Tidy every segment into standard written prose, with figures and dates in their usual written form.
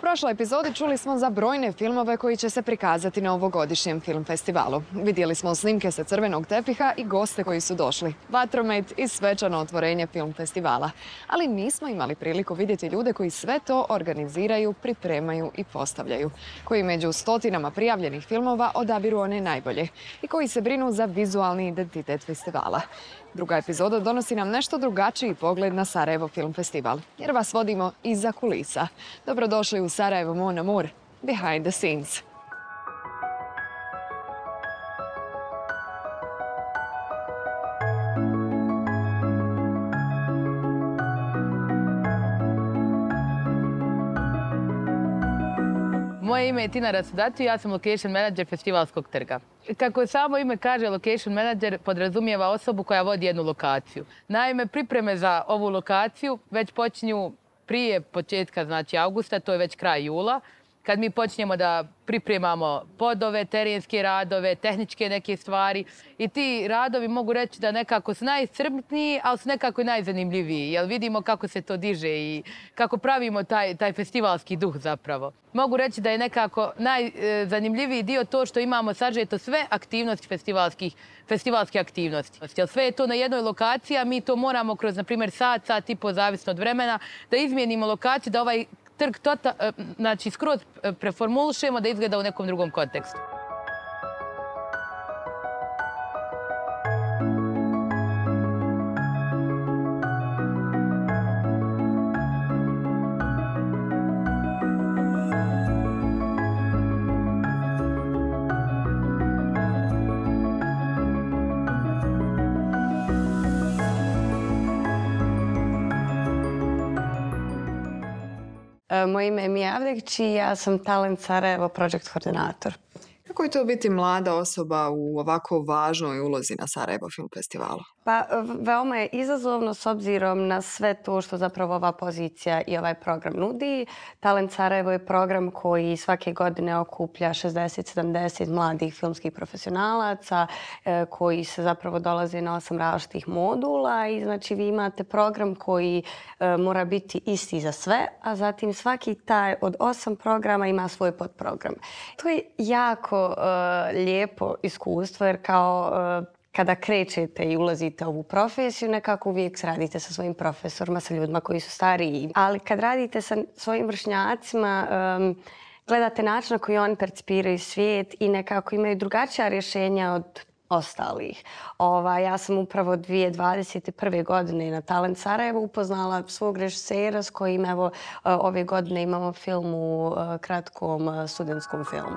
prošloj epizodi čuli smo za brojne filmove koji će se prikazati na ovogodišnjem film festivalu. Vidjeli smo snimke sa crvenog tepiha i goste koji su došli. Vatromet i svečano otvorenje film festivala. Ali nismo imali priliku vidjeti ljude koji sve to organiziraju, pripremaju i postavljaju. Koji među stotinama prijavljenih filmova odabiru one najbolje i koji se brinu za vizualni identitet festivala. Druga epizoda donosi nam nešto drugačiji pogled na Sarajevo Film Festival, jer vas vodimo iza kulisa. Dobrodošli u Sarajevo Mon Amour, Behind the Scenes. Moje ime je Tina Rasudati, ja sam location manager festivalskog trga. Kako samo ime kaže, location manager podrazumijeva osobu koja vodi jednu lokaciju. Naime, pripreme za ovu lokaciju već počinju prije početka, znači augusta, to je već kraj jula, kad mi počinjemo da pripremamo podove, terenske radove, tehničke neke stvari. I ti radovi mogu reći da nekako su najiscrpniji, ali su nekako i najzanimljiviji. Jer vidimo kako se to diže i kako pravimo taj festivalski duh zapravo. Mogu reći da je nekako najzanimljiviji dio to što imamo sažeto sve aktivnosti festivalske aktivnosti. Jer sve je to na jednoj lokaciji, a mi to moramo kroz, na primjer, sat i po, zavisno od vremena, da izmijenimo lokaciju, da ovaj trg znači skroz preformulišemo da izgleda u nekom drugom kontekstu. Moje ime je Mija Avdegić i ja sam Talent Sarajevo project koordinator. Kako je to biti mlada osoba u ovako važnoj ulozi na Sarajevo Film Festivalu? Pa veoma je izazovno s obzirom na sve to što zapravo ova pozicija i ovaj program nudi. Talent Sarajevo je program koji svake godine okuplja 60-70 mladih filmskih profesionalaca koji se zapravo dolaze na 8 različitih modula i znači vi imate program koji mora biti isti za sve, a zatim svaki taj od 8 programa ima svoj podprogram. To je jako lijepo iskustvo jer kao kada krećete i ulazite u ovu profesiju, nekako uvijek radite sa svojim profesorima, sa ljudima koji su stariji. Ali kad radite sa svojim vršnjacima, gledate način na koji oni percipiraju svijet i nekako imaju drugačija rješenja od ostalih. Ja sam upravo 2021. godine na Talent Sarajevo upoznala svog režisera s kojim evo ove godine imamo film u kratkom studentskom filmu.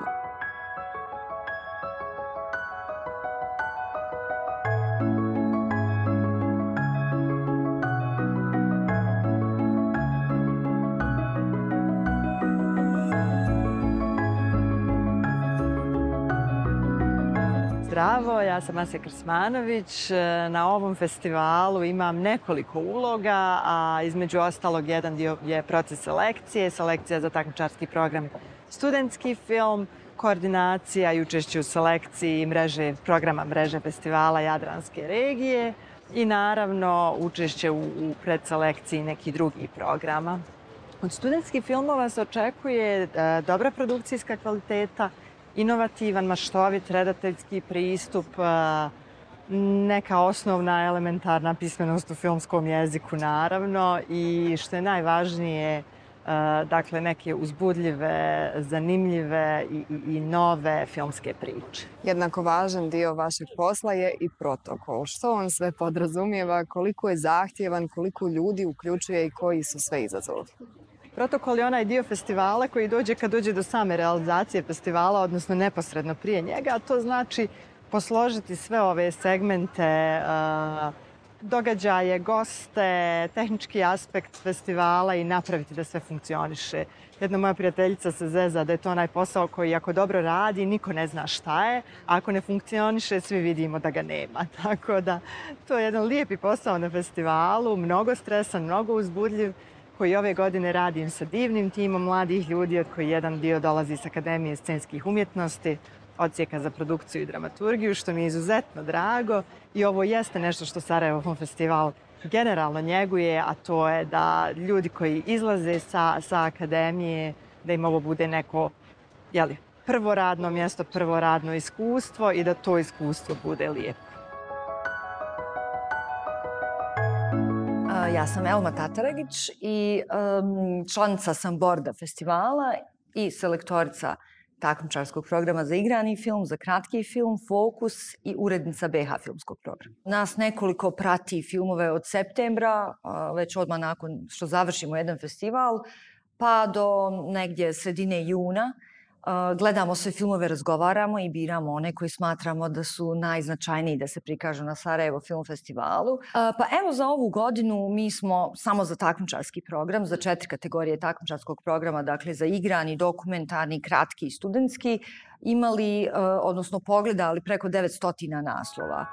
Zdravo, ja sam Asja Krsmanović. Na ovom festivalu imam nekoliko uloga, a između ostalog jedan dio je proces selekcije, selekcija za takmičarski program studentski film, koordinacija i učešće u selekciji programa mreže festivala Jadranske regije i naravno učešće u predselekciji nekih drugih programa. Od studentskih filmova se očekuje dobra produkcijska kvaliteta, inovativan, maštovit, redateljski pristup, neka osnovna elementarna pismenost u filmskom jeziku naravno i što je najvažnije, dakle neke uzbudljive, zanimljive i nove filmske priče. Jednako važan dio vašeg posla je i protokol. Što on sve podrazumijeva, koliko je zahtjevan, koliko ljudi uključuje i koji su sve izazovi? Protokol je onaj dio festivala koji dođe kad dođe do same realizacije festivala, odnosno neposredno prije njega, a to znači posložiti sve ove segmente, događaje, goste, tehnički aspekt festivala i napraviti da sve funkcioniše. Jedna moja prijateljica se zeza da je to onaj posao koji ako dobro radi, niko ne zna šta je, a ako ne funkcioniše, svi vidimo da ga nema. Tako da to je jedan lijepi posao na festivalu, mnogo stresan, mnogo uzbudljiv, koji ove godine radim sa divnim timom mladih ljudi, od koji jedan dio dolazi iz Akademije scenskih umjetnosti, odsjeka za produkciju i dramaturgiju, što mi je izuzetno drago. I ovo jeste nešto što Sarajevo Film Festival generalno njeguje, a to je da ljudi koji izlaze sa akademije da im ovo bude neko prvo radno mjesto, prvo radno iskustvo i da to iskustvo bude lijepo. Ja sam Elma Tataragić i članica sam borda festivala i selektorica takmičarskog programa za igrani film, za kratki film, Fokus i urednica BH filmskog programa. Nas nekoliko prati filmove od septembra, već odmah nakon što završimo jedan festival, pa do negdje sredine juna. Gledamo sve filmove, razgovaramo i biramo one koji smatramo da su najznačajniji da se prikažu na Sarajevo Film Festivalu. Pa evo za ovu godinu mi smo samo za takmičarski program, za 4 kategorije takmičarskog programa, dakle za igrani, dokumentarni, kratki i studentski, imali, odnosno pogledali preko 900 naslova.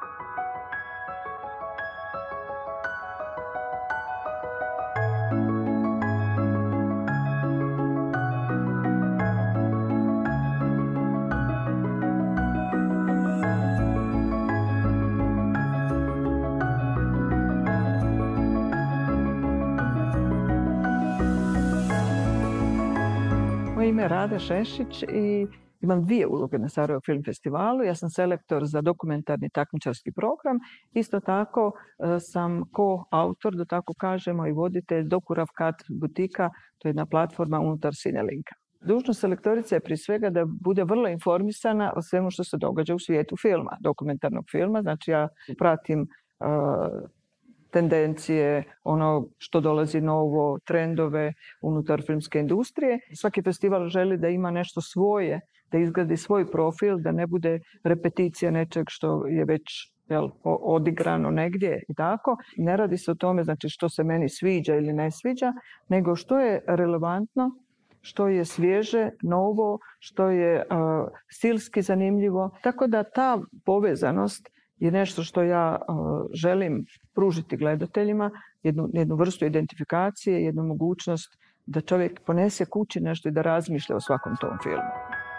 Moje ime je Rada Šešić i imam 2 uloge na Sarajevo Film Festivalu. Ja sam selektor za dokumentarni takmičarski program. Isto tako sam ko-autor, da tako kažemo, i voditelj DokuRavkat butika. To je jedna platforma unutar Cinelinka. Dužnost selektorice je prije svega da bude vrlo informisana o svemu što se događa u svijetu filma, dokumentarnog filma. Znači ja pratim tendencije, ono što dolazi novo, trendove unutar filmske industrije. Svaki festival želi da ima nešto svoje, da izgradi svoj profil, da ne bude repeticija nečeg što je već odigrano negdje i tako. Ne radi se o tome znači što se meni sviđa ili ne sviđa, nego što je relevantno, što je svježe, novo, što je stilski zanimljivo. Tako da ta povezanost je nešto što ja želim pružiti gledateljima, jednu vrstu identifikacije, jednu mogućnost da čovjek ponese kući nešto i da razmišlja o svakom tom filmu.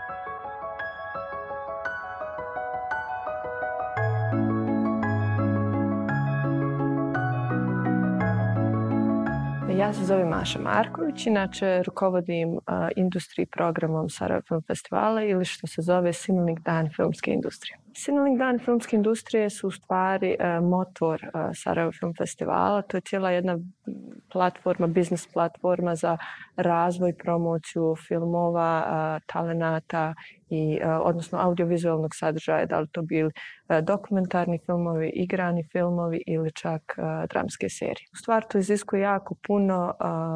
Ja se zovem Maša Marković, inače rukovodim industriji programom Sarajevo Film Festivala ili što se zove Cinelink Dan filmske industrije. Cinelink Dan filmske industrije su u stvari motor Sarajevo Film Festivala. To je cijela jedna platforma, biznis platforma za razvoj, promociju filmova, talenata i odnosno audiovizualnog sadržaja, da li to bili dokumentarni filmovi, igrani filmovi ili čak dramske serije. U stvari to iziskuje jako puno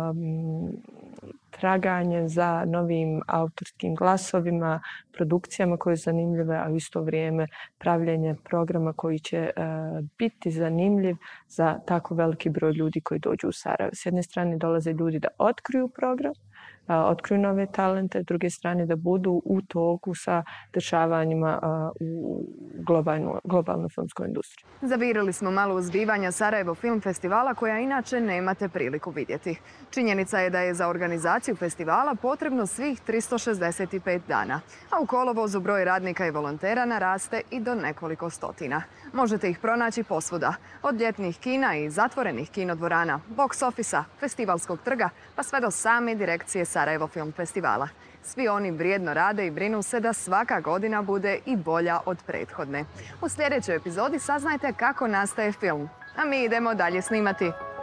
traganje za novim autorskim glasovima, produkcijama koje su zanimljive, a u isto vrijeme pravljenje programa koji će biti zanimljiv za tako veliki broj ljudi koji dođu u Sarajevo. S jedne strane dolaze ljudi da otkriju program, otkriju nove talente, s druge strane da budu u toku sa dešavanjima u globalnoj filmskoj industriji. Zavirili smo malo uzbivanja Sarajevo Film Festivala koja inače nemate priliku vidjeti. Činjenica je da je za organizaciju festivala potrebno svih 365 dana, a u kolovozu broj radnika i volontera naraste i do nekoliko stotina. Možete ih pronaći posvuda, od ljetnih kina i zatvorenih kinodvorana, box ofisa, festivalskog trga, pa sve do same direkcije Sarajevo Film Festivala. Svi oni vrijedno rade i brinu se da svaka godina bude i bolja od prethodne. U sljedećoj epizodi saznajte kako nastaje film, a mi idemo dalje snimati.